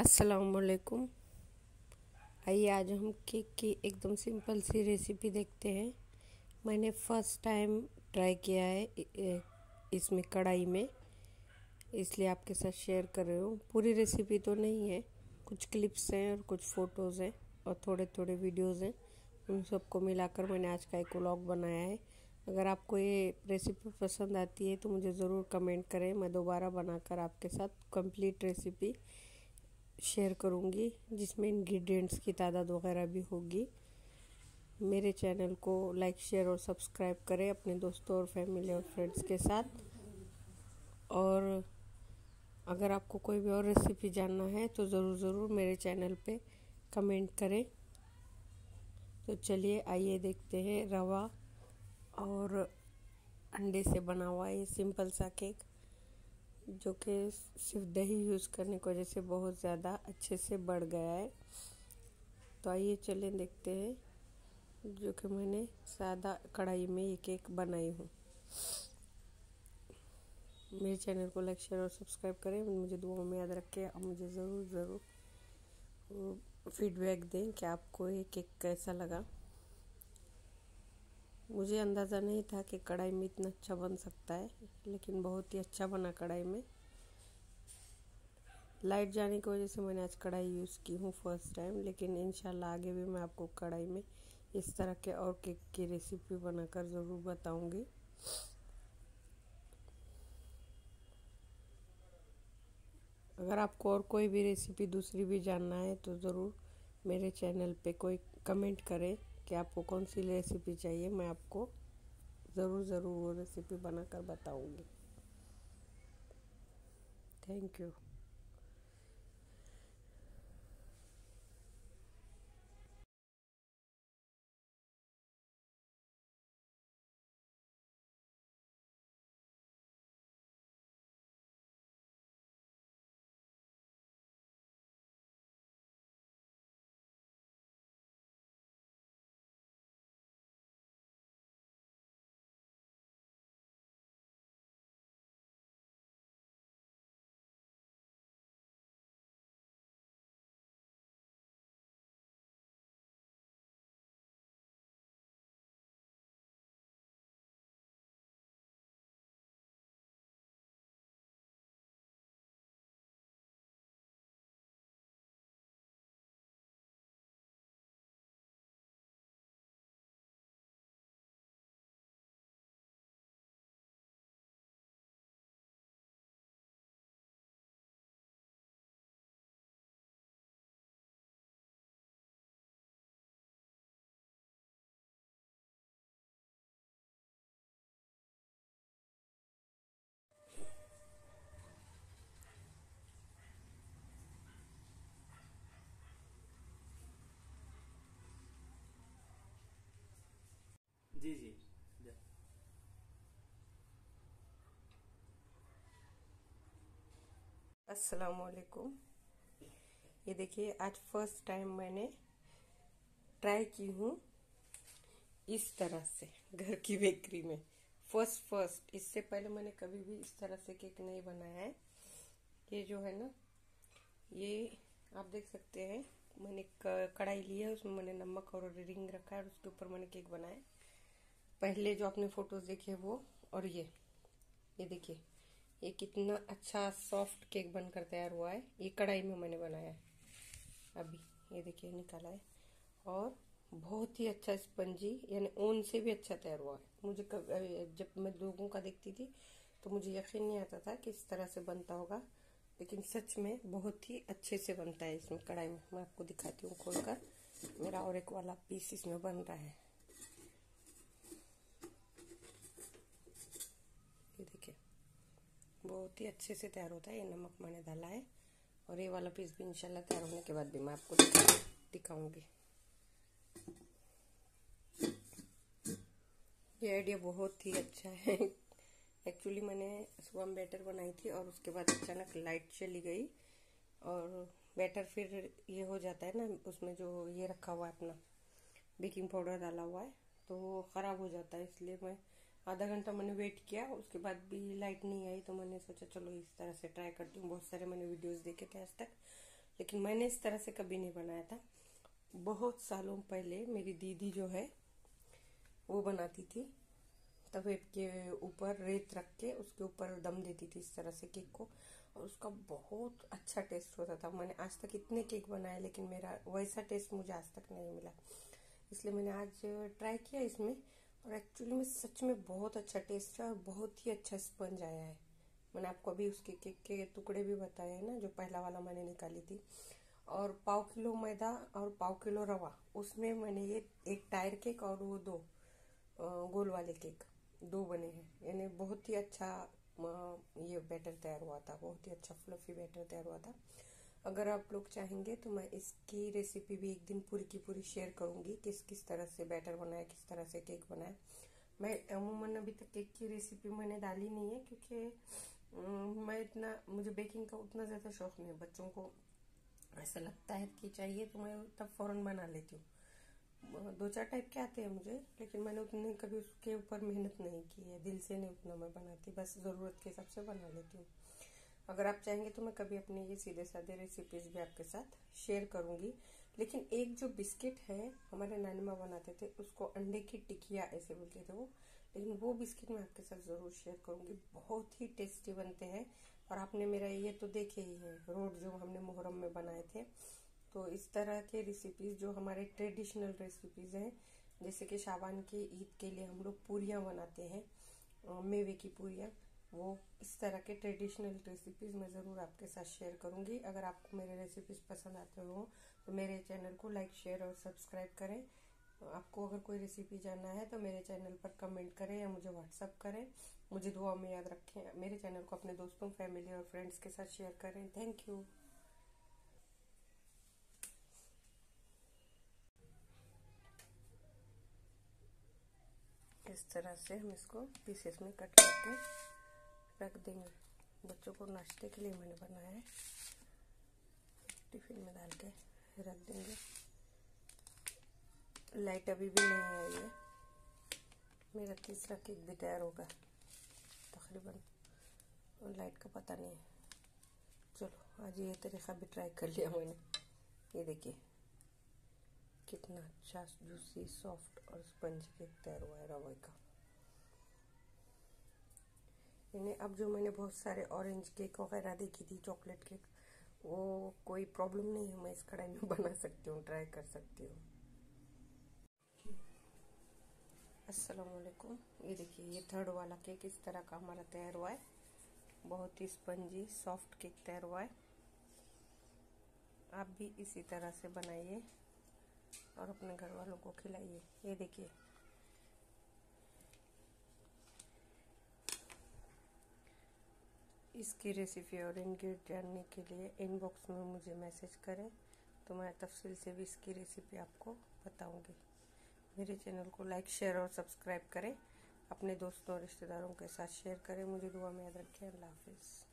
अस्सलामुअलैकुम। आइए आज हम केक की एकदम सिंपल सी रेसिपी देखते हैं। मैंने फ़र्स्ट टाइम ट्राई किया है इसमें कढ़ाई में, इसलिए आपके साथ शेयर कर रही हूँ। पूरी रेसिपी तो नहीं है, कुछ क्लिप्स हैं और कुछ फ़ोटोज़ हैं और थोड़े थोड़े वीडियोज़ हैं। उन सबको मिलाकर मैंने आज का एक व्लॉग बनाया है। अगर आपको ये रेसिपी पसंद आती है तो मुझे ज़रूर कमेंट करें, मैं दोबारा बनाकर आपके साथ कंप्लीट रेसिपी शेयर करूँगी, जिसमें इंग्रेडिएंट्स की तादाद वगैरह भी होगी। मेरे चैनल को लाइक, शेयर और सब्सक्राइब करें अपने दोस्तों और फैमिली और फ्रेंड्स के साथ। और अगर आपको कोई भी और रेसिपी जानना है तो ज़रूर मेरे चैनल पे कमेंट करें। तो चलिए आइए देखते हैं रवा और अंडे से बना हुआ ये सिंपल सा केक, जो कि सिर्फ दही यूज़ करने की वजह से बहुत ज़्यादा अच्छे से बढ़ गया है। तो आइए चलें देखते हैं, जो कि मैंने सादा कढ़ाई में ये केक बनाई हूँ। मेरे चैनल को लाइक, शेयर और सब्सक्राइब करें। मुझे दुआओं में याद रखें और मुझे ज़रूर फीडबैक दें कि आपको ये केक कैसा लगा। मुझे अंदाज़ा नहीं था कि कढ़ाई में इतना अच्छा बन सकता है, लेकिन बहुत ही अच्छा बना। कढ़ाई में लाइट जाने की वजह से मैंने आज कढ़ाई यूज़ की हूँ फर्स्ट टाइम, लेकिन इंशाल्लाह आगे भी मैं आपको कढ़ाई में इस तरह के और केक की रेसिपी बनाकर ज़रूर बताऊँगी। अगर आपको और कोई भी रेसिपी दूसरी भी जानना है तो ज़रूर मेरे चैनल पे कोई कमेंट करें कि आपको कौन सी रेसिपी चाहिए। मैं आपको ज़रूर वो रेसिपी बनाकर बताऊँगी। Thank you. जी जी। अस्सलामुअलैकुम। ये देखिए, आज फर्स्ट टाइम मैंने ट्राई की हूँ इस तरह से घर की बेकरी में। फर्स्ट इससे पहले मैंने कभी भी इस तरह से केक नहीं बनाया है। ये जो है ना, ये आप देख सकते हैं, मैंने कढ़ाई ली है, उसमें मैंने नमक और रिंग रखा है और उसके ऊपर मैंने केक बनाया है। पहले जो आपने फोटोज देखे वो, और ये देखिए ये कितना अच्छा सॉफ्ट केक बनकर तैयार हुआ है। ये कढ़ाई में मैंने बनाया है, अभी ये देखिए निकाला है, और बहुत ही अच्छा स्पंजी, यानी ओवन से भी अच्छा तैयार हुआ है। मुझे जब मैं लोगों का देखती थी तो मुझे यकीन नहीं आता था कि इस तरह से बनता होगा, लेकिन सच में बहुत ही अच्छे से बनता है इसमें कढ़ाई में। मैं आपको दिखाती हूँ खोलकर। मेरा और एक वाला पीस इसमें बन रहा है, ये देखिए बहुत ही अच्छे से तैयार होता है। ये नमक मैंने डाला है, और ये वाला पीस भी इंशाल्लाह तैयार होने के बाद भी मैं आपको दिखाऊंगी। ये आइडिया बहुत ही अच्छा है। एक्चुअली मैंने सुबह में बैटर बनाई थी और उसके बाद अचानक लाइट चली गई, और बैटर फिर ये हो जाता है ना, उसमें जो ये रखा हुआ है अपना बेकिंग पाउडर डाला हुआ है, तो वो ख़राब हो जाता है। इसलिए मैं आधा घंटा मैंने वेट किया, उसके बाद भी लाइट नहीं आई, तो मैंने सोचा चलो इस तरह से ट्राई करती हूँ। बहुत सारे मैंने वीडियोस देखे थे आज तक, लेकिन मैंने इस तरह से कभी नहीं बनाया था। बहुत सालों पहले मेरी दीदी जो है वो बनाती थी, तवे के ऊपर रेत रख के उसके ऊपर दम देती थी इस तरह से केक को, और उसका बहुत अच्छा टेस्ट होता था। मैंने आज तक इतने केक बनाए लेकिन मेरा वैसा टेस्ट मुझे आज तक नहीं मिला, इसलिए मैंने आज ट्राई किया इसमें, और एक्चुअली में सच में बहुत अच्छा टेस्ट है और बहुत ही अच्छा स्पंज आया है। मैंने आपको अभी उसके केक के टुकड़े भी बताए हैं ना, जो पहला वाला मैंने निकाली थी। और 1/4 किलो मैदा और 1/4 किलो रवा, उसमें मैंने ये एक टायर केक और वो दो गोल वाले केक दो बने हैं। यानी बहुत ही अच्छा ये बैटर तैयार हुआ था, बहुत ही अच्छा फ्लफी बैटर तैयार हुआ था। अगर आप लोग चाहेंगे तो मैं इसकी रेसिपी भी एक दिन पूरी की पूरी शेयर करूंगी, किस किस तरह से बैटर बनाया, किस तरह से केक बनाया। मैं अमूमन अभी तक केक की रेसिपी मैंने डाली नहीं है, क्योंकि मुझे बेकिंग का उतना ज़्यादा शौक नहीं है। बच्चों को ऐसा लगता है कि चाहिए तो मैं तब फ़ौरन बना लेती हूँ। 2-4 टाइप के आते हैं मुझे, लेकिन मैंने उतने कभी उसके ऊपर मेहनत नहीं की है, दिल से नहीं उतना मैं बनाती, बस ज़रूरत के हिसाब से बना लेती हूँ। अगर आप चाहेंगे तो मैं कभी अपनी ये सीधे साधे रेसिपीज़ भी आपके साथ शेयर करूँगी। लेकिन एक जो बिस्किट है हमारे नानी माँ बनाते थे, उसको अंडे की टिकिया ऐसे बोलते थे वो, लेकिन वो बिस्किट मैं आपके साथ ज़रूर शेयर करूँगी। बहुत ही टेस्टी बनते हैं। और आपने मेरा ये तो देखे ही है रोड जो हमने मुहर्रम में बनाए थे। तो इस तरह के रेसिपीज़ जो हमारे ट्रेडिशनल रेसिपीज़ हैं, जैसे कि शाबान की ईद के लिए हम लोग पूरियाँ बनाते हैं, मेवे की पूरियाँ, वो इस तरह के ट्रेडिशनल रेसिपीज़ मैं ज़रूर आपके साथ शेयर करूँगी। अगर आपको मेरे रेसिपीज़ पसंद आते हो तो मेरे चैनल को लाइक, शेयर और सब्सक्राइब करें। आपको अगर कोई रेसिपी जानना है तो मेरे चैनल पर कमेंट करें या मुझे व्हाट्सअप करें। मुझे दुआ में याद रखें। मेरे चैनल को अपने दोस्तों, फैमिली और फ्रेंड्स के साथ शेयर करें। Thank you. इस तरह से हम इसको पीसेस में कट करके रख देंगे। बच्चों को नाश्ते के लिए मैंने बनाया है, टिफिन में डाल के रख देंगे। लाइट अभी भी नहीं आई है। मेरा तीसरा केक भी तैयार होगा तकरीबन, और लाइट का पता नहीं है। चलो आज ये तरीका भी ट्राई कर लिया मैंने। ये देखिए कितना अच्छा जूसी, सॉफ्ट और स्पंज केक तैयार हुआ है रवा का। यानी अब जो मैंने बहुत सारे ऑरेंज केक वगैरह देखी थी, चॉकलेट केक, वो कोई प्रॉब्लम नहीं है, मैं इस कढ़ाई में बना सकती हूँ, ट्राई कर सकती हूँ। अस्सलाम वालेकुम। ये देखिए ये थर्ड वाला केक इस तरह का हमारा तैयार हुआ है। बहुत ही स्पंजी सॉफ्ट केक तैयार हुआ है। आप भी इसी तरह से बनाइए और अपने घर वालों को खिलाइए। ये देखिए इसकी रेसिपी और इंग्रेडिएंट जानने के लिए इनबॉक्स में मुझे मैसेज करें, तो मैं तफसील से भी इसकी रेसिपी आपको बताऊंगी। मेरे चैनल को लाइक, शेयर और सब्सक्राइब करें। अपने दोस्तों और रिश्तेदारों के साथ शेयर करें। मुझे दुआ में याद रखें। अल्लाह हाफिज़।